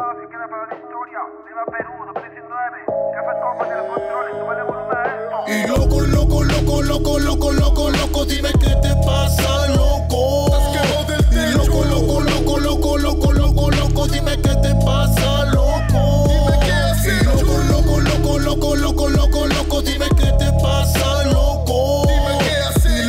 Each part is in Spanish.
si queda para la historia. Viva Perú 2019. Jefe Copa de los controles, súbale volumen a esto. Y loco, dime qué te pasa, loco. Y loco, dime qué te pasa, loco. Y loco, dime qué te pasa, loco. Y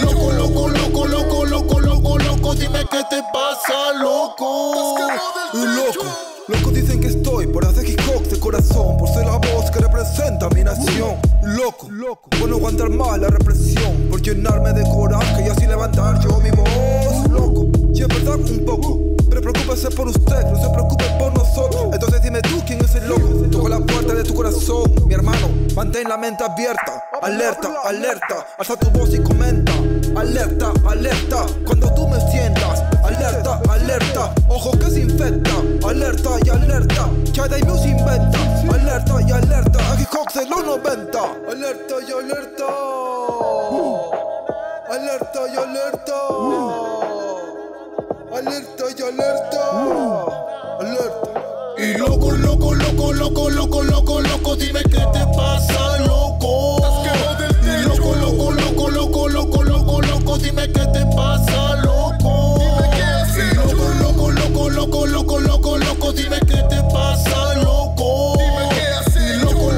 loco, dime qué te pasa, loco. Loco dicen que estoy por hacer hip hop de corazón, por ser la voz que representa mi nación. Loco, por no aguantar más la represión, por llenarme de coraje y así levantar yo mi voz. Loco, y es verdad un poco, pero preocúpese por usted, no se preocupe por nosotros. Entonces dime tú quién es el loco. Toca la puerta de tu corazón, mi hermano, mantén la mente abierta. Alerta, alza tu voz y comenta. Alerta, cuando tú me sientas. Alerta, ojo que se infecta. Alerta, que Day News inventa. Alerta, aquí Hawks de los 90. Alerta. Y loco, dime qué te pasa, loco. Y loco, dime qué te pasa, loco. Y loco, dime qué te pasa, loco. Y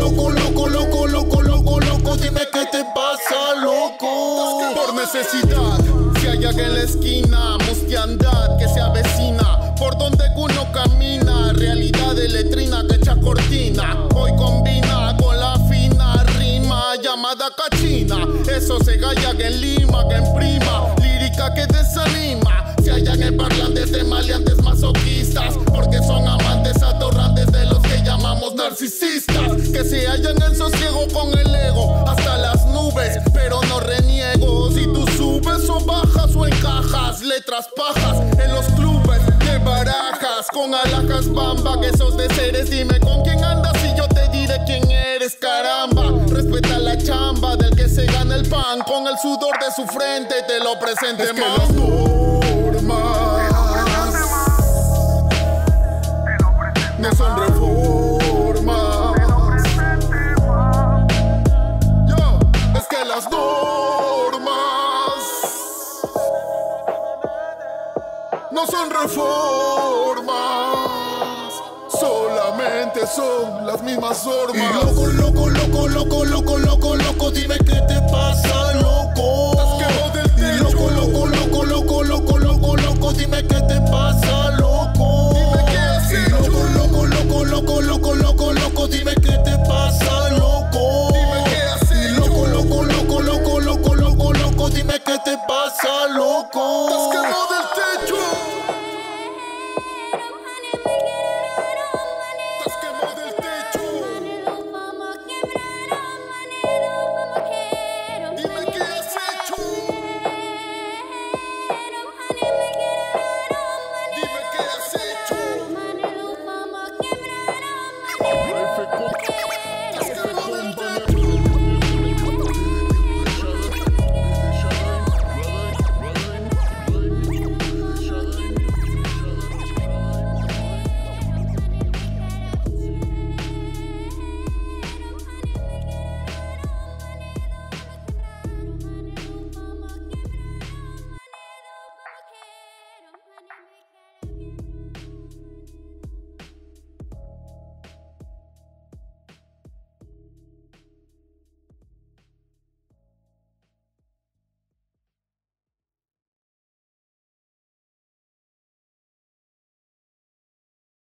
loco, dime qué te pasa, loco. Por necesidad, si hay alguien en la esquina, mustiandad que se avecina, por donde uno camina, realidad de letrina que echa cortina, hoy combina con la fina rima llamada cachina, eso se galla en Lima, que en prima, lírica que desanima, si hay en parlantes de maleantes masoquistas, porque son amantes atorrantes de los que llamamos narcisistas, que se hallan en sosiego con el ego, hasta las nubes, pero no reniego, si tú subes o bajas o encajas, letras pajas en los clubes de barajas, con alhajas bamba, que sos de seres, dime con quién andas y yo te diré quién eres, caramba, respeta la chamba del que se gana el pan, con el sudor de su frente te lo presente. Es que las normas no son reformas. Es que las normas no son reformas, solamente son las mismas normas. Y loco, dime qué te pasa, loco. Y loco, dime qué te pasa, loco. Y loco, dime qué te pasa, loco. Y loco, dime qué te pasa, loco.